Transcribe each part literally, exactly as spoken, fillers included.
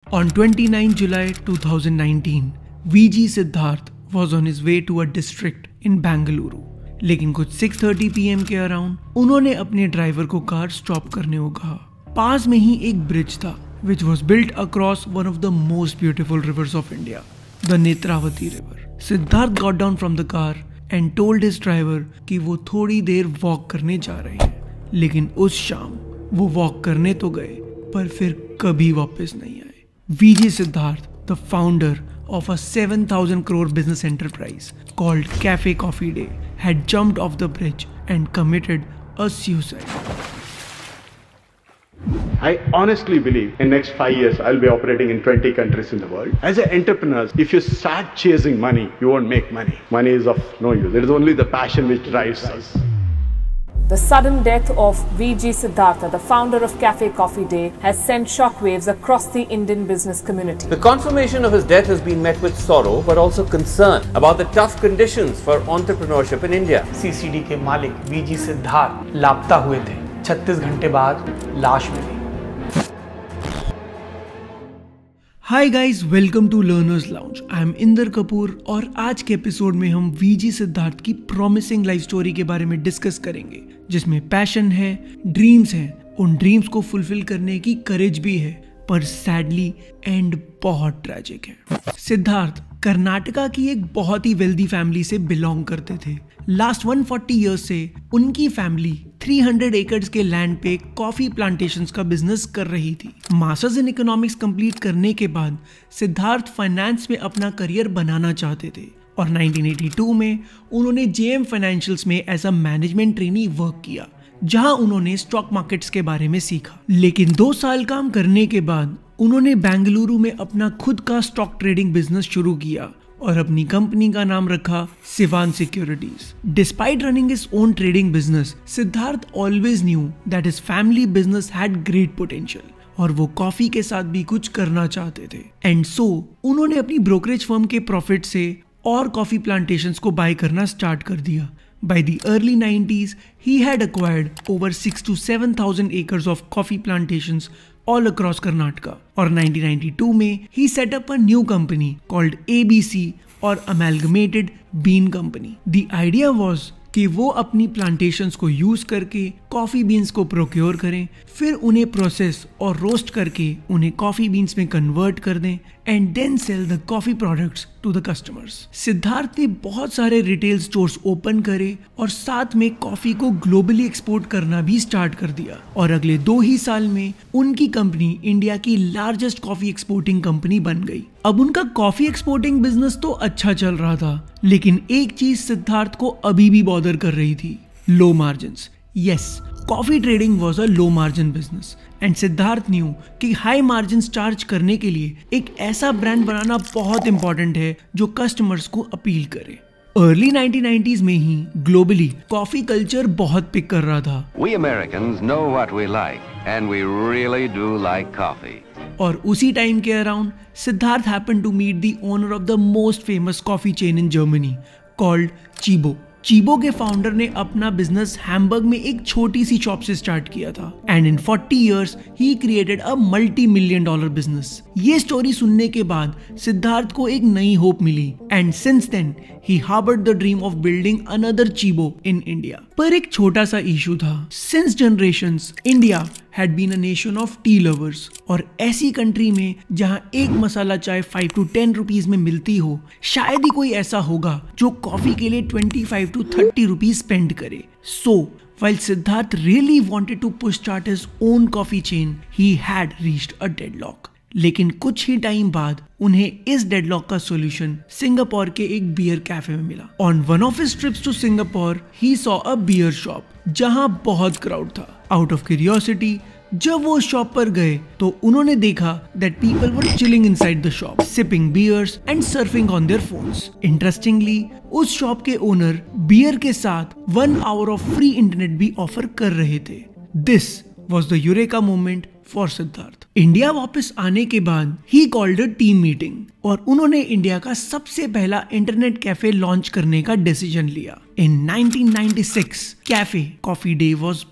On twenty-ninth July twenty nineteen, V G Siddharth was on his way to a district in Bengaluru. लेकिन कुछ six thirty p m के around उन्होंने अपने driver को car stop करने को कहा। पास में ही एक ब्रिज था which was built across one of the most beautiful rivers of India, the Netravati river. Siddharth got down from the car and told his driver कि वो थोड़ी देर वॉक करने जा रहे हैं। लेकिन उस शाम वो वॉक करने तो गए पर फिर कभी वापस नहीं आए। V G Siddharth, the founder of a seven thousand crore business enterprise called Cafe Coffee Day, had jumped off the bridge and committed a suicide. I honestly believe in next five years I'll be operating in twenty countries in the world. As an entrepreneur, if you start chasing money, you won't make money. Money is of no use. It is only the passion which drives us. The sudden death of V G Siddhartha, the founder of Cafe Coffee Day, has sent shockwaves across the Indian business community. The confirmation of his death has been met with sorrow but also concern about the tough conditions for entrepreneurship in India. C C D के मालिक V G Siddharth लापता हुए थे। छत्तीस घंटे बाद लाश मिली। Hi guys, welcome to Learners Lounge. I am Inder Kapoor और आज के एपिसोड में हम वीजी सिद्धार्थ की प्रॉमिसिंग लाइफ स्टोरी के बारे में डिस्कस करेंगे, जिसमें पैशन है, ड्रीम्स हैं, उन ड्रीम्स को फुलफिल करने की करेज भी है, पर सैडली एंड बहुत ट्रैजिक है। सिद्धार्थ कर्नाटका की एक बहुत ही वेल्दी फैमिली से बिलोंग करते थे। Last one hundred forty years से उनकी फैमिली three hundred एकर्स के लैंड पे कॉफी प्लांटेशंस का बिजनेस कर रही थी। मास्टर्स इन इकोनॉमिक्स कंप्लीट करने के बाद सिद्धार्थ फाइनेंस में अपना करियर बनाना चाहते थे और नाइनटीन एटी टू में उन्होंने जेएम फाइनेंशियल्स में as a management trainee work किया, जहां उन्होंने स्टॉक मार्केट्स के बारे में सीखा। लेकिन दो साल काम करने के बाद उन्होंने बेंगलुरु में अपना खुद का स्टॉक ट्रेडिंग बिजनेस शुरू किया और अपनी कंपनी का नाम रखा Sivan securities. Despite running his own trading business, Siddhartha always knew that his family business had great potential और वो कॉफी के साथ भी कुछ करना चाहते थे। एंड सो उन्होंने अपनी ब्रोकरेज फर्म के प्रॉफिट से और कॉफी प्लांटेशंस को बाय करना स्टार्ट कर दिया। By the early nineties, he had acquired over six to seven thousand acres of coffee plantations all across Karnataka. और nineteen ninety-two में he set up a new company called A B C or Amalgamated Bean Company. The idea was कि वो अपनी plantations को use करके coffee beans को procure करें, फिर उन्हें प्रोसेस और रोस्ट करके उन्हें कॉफी बीन्स में कन्वर्ट कर दें and then sell the coffee products to the customers. Siddhartha ने बहुत सारे रिटेल स्टोर्स ओपन करे और साथ में कॉफी को ग्लोबली एक्सपोर्ट करना भी स्टार्ट कर दिया और अगले दो ही साल में उनकी कंपनी इंडिया की लार्जेस्ट कॉफी एक्सपोर्टिंग कंपनी बन गई। अब उनका कॉफी एक्सपोर्टिंग बिजनेस तो अच्छा चल रहा था, लेकिन एक चीज सिद्धार्थ को अभी भी बॉदर कर रही थी, low margins. Yes, coffee trading was a low margin business and Siddhartha knew कि हाई मार्जिन चार्ज करने के लिए एक ऐसा ब्रांड बनाना बहुत इंपॉर्टेंट है जो कस्टमर्स को अपील करे। अर्ली नाइनटीन नाइंटीज़ में ही ग्लोबली कॉफी कल्चर बहुत पिक कर रहा था। We Americans know what we like and we really do like coffee. और उसी टाइम के around Siddhartha happened to meet the owner of the most famous coffee chain in Germany called Tchibo. Tchibo के founder ने अपना business Hamburg में एक छोटी सी shop से स्टार्ट किया था एंड इन forty इयर्स ही created a multi million dollar business. ये स्टोरी सुनने के बाद सिद्धार्थ को एक नई होप मिली and since then he harboured the dream of building another Tchibo in India. पर एक छोटा सा इशू था। Since generations India had been a nation of tea lovers और ऐसी कंट्री में जहां एक मसाला चाय five to ten रुपीस में मिलती हो, शायद ही कोई ऐसा होगा जो कॉफी के लिए twenty-five to thirty rupees spend करे। So while Siddharth really wanted to push start his own coffee chain, he had reached a deadlock. लेकिन कुछ ही टाइम बाद उन्हें इस डेडलॉक का सॉल्यूशन सिंगापुर के एक बियर कैफे में मिला। On one of his trips to Singapore he saw a beer shop जहां बहुत क्राउड था। आउट ऑफ क्यूरियोसिटी जब वो शॉप पर गए तो उन्होंने देखा that people were chilling inside the shop, sipping beers and surfing on their phones. Interestingly उस शॉप के ओनर बियर के साथ one hour of free internet भी ऑफर कर रहे थे। This was the eureka moment for Siddhartha. India वापस आने के बाद he called a team meeting और उन्होंने इंडिया का सबसे पहला इंटरनेट कैफे लॉन्च करने का डिसीजन लिया। In nineteen ninety-six Cafe Coffee Day was born.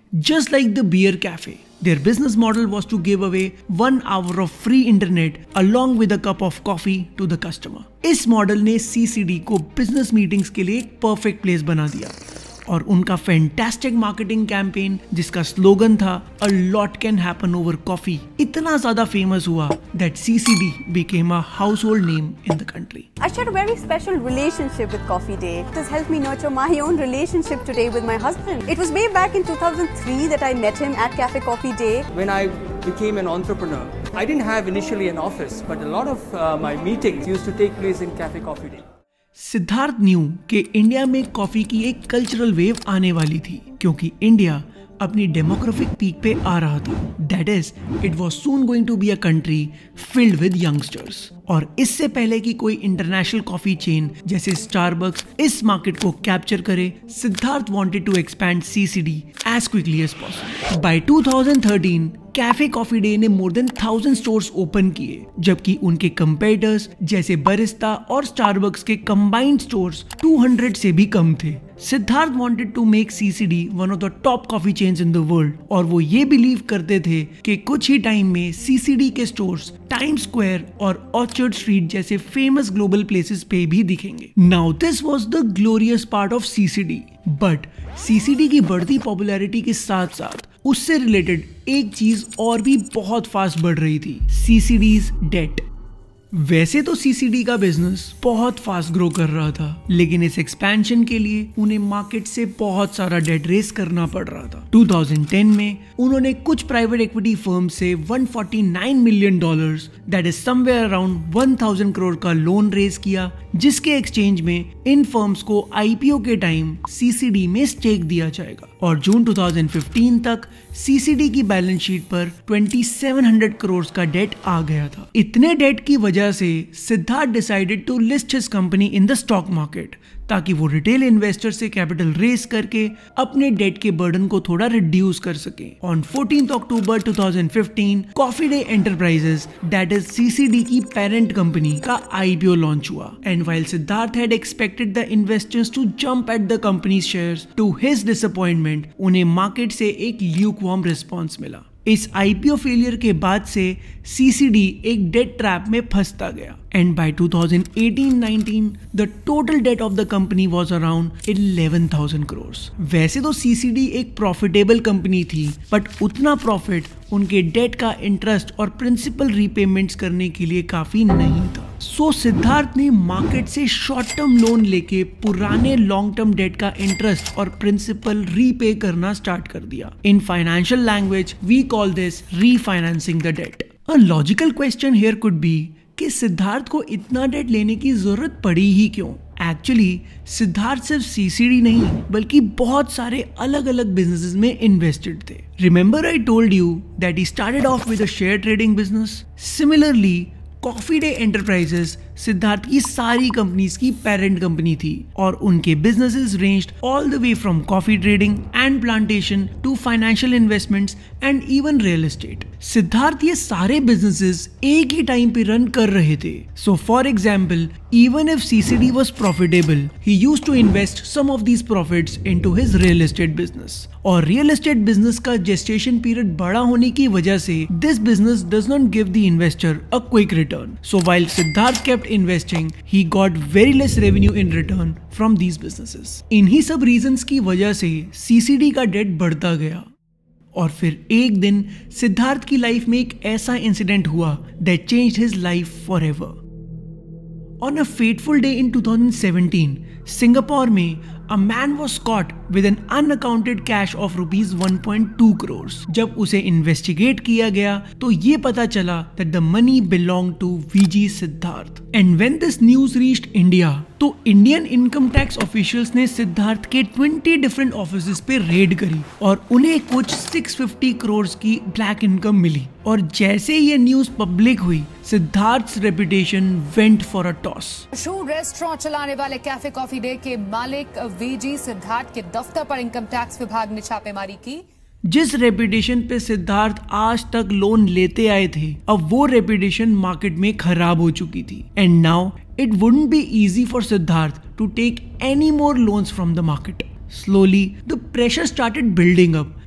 Just like the beer cafe, their business model was to give away one hour of free internet along with a cup of coffee to the customer. इस model ने C C D को business meetings के लिए एक perfect place बना दिया और उनका फैंटास्टिक मार्केटिंग कैंपेन जिसका स्लोगन था a lot can happen over coffee इतना ज्यादा फेमस हुआ that C C D became a household name in the country. I shared a very special relationship with Coffee Day. It has helped me nurture my own relationship today with my husband. It was way back in two thousand three that I met him at Cafe Coffee Day. When I became an entrepreneur, I didn't have initially an office, but a lot of uh, my meetings used to take place in Cafe Coffee Day. Siddhartha knew कि India में coffee की एक cultural wave आने वाली थी क्योंकि India अपनी demographic peak पे आ रहा था. That is it was soon going to be a country filled with youngsters. और इससे पहले कि कोई इंटरनेशनल कॉफी चेन जैसे स्टारबक्स इस मार्केट को कैप्चर करे, Siddhartha wanted to expand C C D as quickly as possible. By two thousand thirteen Cafe Coffee Day ने more than thousand stores open किए, जबकि उनके कंपेटिटर्स जैसे बरिस्ता और स्टारबक्स के कंबाइंड स्टोर्स टू हंड्रेड से भी कम थे. Siddhartha wanted to make C C D one of the top coffee chains in the world और वो ये बिलीव करते थे कि कुछ ही टाइम में C C D के स्टोर्स टाइम स्क्वायर और ऑर्चर्ड स्ट्रीट जैसे फेमस ग्लोबल प्लेसेस पे भी दिखेंगे. Now this was the glorious part of C C D, but C C D की बढ़ती पॉपुलैरिटी के साथ साथ उससे रिलेटेड एक चीज और भी बहुत फास्ट बढ़ रही थी, C C D's डेट. वैसे तो C C D का बिजनेस बहुत फास्ट ग्रो कर रहा था, लेकिन इस एक्सपेंशन के लिए उन्हें मार्केट से बहुत सारा डेट रेस करना पड़ रहा था. टू थाउजेंड टेन में उन्होंने कुछ प्राइवेट इक्विटी फर्म से one forty nine million dollars that is somewhere around one thousand crore का लोन रेज किया, जिसके एक्सचेंज में इन फर्म्स को I P O के टाइम C C D में स्टेक दिया जाएगा. और जून टू थाउजेंड फिफ्टीन तक C C D की बैलेंस शीट पर ट्वेंटी सेवन हंड्रेड करोड़ का डेट आ गया था. इतने डेट की वजह से Siddhartha decided to list his company in the stock market ताकि वो रिटेल इन्वेस्टर से कैपिटल रेस करके अपने डेट के बर्डन को थोड़ा रिड्यूस कर सके. On fourteenth October two thousand fifteen Coffee Day enterprises that is C C D की पेरेंट कंपनी का I P O लॉन्च हुआ. And while Siddhartha had expected the investors to jump at the company shares, to his disappointment उन्हें market से एक lukewarm response मिला. इस I P O failure के बाद से C C D एक डेट ट्रैप में फंसता गया and by two thousand eighteen nineteen the total debt of the company was around eleven thousand crore. वैसे तो C C D एक प्रॉफिटेबल कंपनी थी, बट उतना प्रॉफिट उनके डेट का इंटरेस्ट और प्रिंसिपल रीपेमेंट्स करने के लिए काफी नहीं था. सो so, सिद्धार्थ ने मार्केट से शॉर्ट टर्म लोन लेके पुराने लॉन्ग टर्म डेट का इंटरेस्ट और प्रिंसिपल रीपे करना स्टार्ट कर दिया. In financial language we call this refinancing the debt. A logical question here could be कि सिद्धार्थ को इतना डेट लेने की जरूरत पड़ी ही क्यों. एक्चुअली सिद्धार्थ सिर्फ C C D नहीं बल्कि बहुत सारे अलग अलग बिजनेसेस में इन्वेस्टेड थे. Remember I told you that he started off with a share trading business. Similarly Coffee Day Enterprises Siddharth की सारी कंपनीज की पेरेंट कंपनी थी और उनके businesses ranged all the way from coffee trading and plantation to financial investments and even real estate. Siddharth ये सारे businesses एक ही time पे रन कर रहे थे. So for example, even if C C D was profitable, he used to invest some of these profits into his real estate business. और real estate business का gestation period बड़ा होने की वजह से this business does not give the investor a quick return. So while Siddharth kept investing, he got very less revenue in return from these businesses. इन्हीं सब reasons की वजह से C C D का debt बढ़ता गया. और फिर एक दिन सिद्धार्थ की लाइफ में एक ऐसा इंसिडेंट हुआ that changed his life forever. On a fateful day in two thousand seventeen, Singapore में a man was caught with an unaccounted cash of rupees one point two crores. जब उसे इन्वेस्टिगेट किया गया तो ये पता चला that the money belonged to V G Siddharth. And when this news reached India, तो इंडियन इनकम टैक्स ऑफिशियल्स ने सिद्धार्थ के ट्वेंटी डिफरेंट ऑफिसेस पे रेड करी और उन्हें कुछ सिक्स फिफ्टी करोड़ की ब्लैक इनकम मिली. और जैसे ये न्यूज पब्लिक हुई, Siddharth's reputation went for a toss. मशहूर रेस्टोरेंट चलाने वाले कैफे कॉफी डे के मालिक V G सिद्धार्थ के दफ्तर पर इनकम टैक्स विभाग ने छापेमारी की. जिस रेपुटेशन पे सिद्धार्थ आज तक लोन लेते आए थे, अब वो रेपुटेशन मार्केट में खराब हो चुकी थी. And now it wouldn't be easy for Siddharth to take any more loans from the market. Slowly, the pressure started building up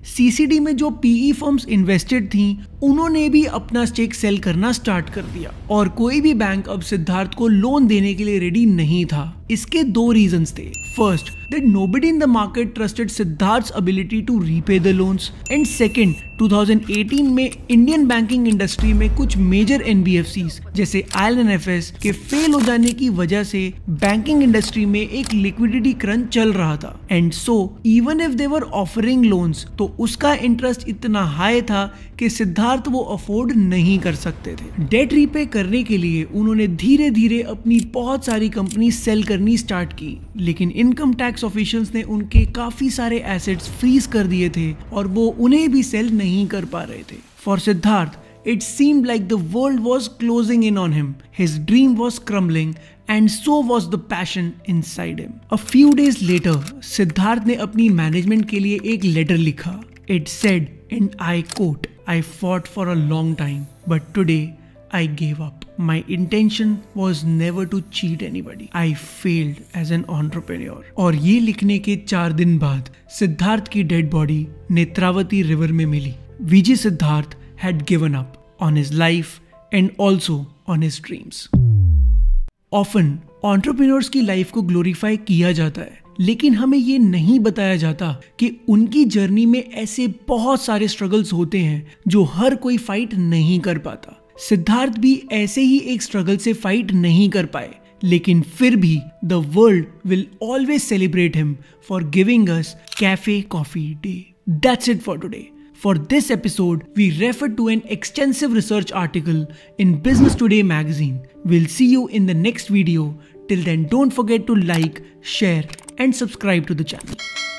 CCD में जो पीई फर्म्स इन्वेस्टेड थी उन्होंने भी अपना स्टेक सेल करना स्टार्ट कर दिया और कोई भी बैंक अब सिद्धार्थ को लोन देने के लिए रेडी नहीं था। इसके दो रीजंस थे। First, that nobody in the market trusted Siddharth's ability to repay the loans, and second, twenty eighteen में इंडियन बैंकिंग इंडस्ट्री में कुछ मेजर एनबीएफसीज जैसे I L N F S के फेल हो जाने की वजह से बैंकिंग इंडस्ट्री में एक लिक्विडिटी क्रंच चल रहा था। And so even if they were offering loans तो उसका इंटरेस्ट इतना हाई था कि सिद्धार्थ वो अफोर्ड नहीं कर सकते थे। डेट रीपे करने के लिए उन्होंने धीरे धीरे अपनी बहुत सारी कंपनी सेल करनी स्टार्ट की, लेकिन इनकम टैक्स ऑफिशियल्स ने उनके काफी सारे एसेट्स फ्रीज कर दिए थे और वो उन्हें भी सेल नहीं कर पा रहे थे। For Siddharth it seemed like the world was closing in on him. His dream was crumbling and so was the passion inside him. A few days later, Siddharth ने अपनी मैनेजमेंट के लिए एक लेटर लिखा. It said, and I quote, I fought for a long time, but today I gave up. My intention was never to cheat anybody. I failed as an entrepreneur. और ये लिखने के चार दिन बाद सिद्धार्थ की डेड बॉडी नेत्रावती रिवर में मिली. VG Siddharth had given up on his life and also on his dreams. Often entrepreneurs की लाइफ को ग्लोरीफाई किया जाता है, लेकिन हमें ये नहीं बताया जाता कि उनकी जर्नी में ऐसे बहुत सारे स्ट्रगल्स होते हैं जो हर कोई फाइट नहीं कर पाता. सिद्धार्थ भी ऐसे ही एक स्ट्रगल से फाइट नहीं कर पाए, लेकिन फिर भी the world will always celebrate him for giving us Cafe Coffee Day. That's it for today. For this episode, we referred to an extensive research article in Business Today magazine. We'll see you in the next video. Till then, don't forget to like, share, and subscribe to the channel.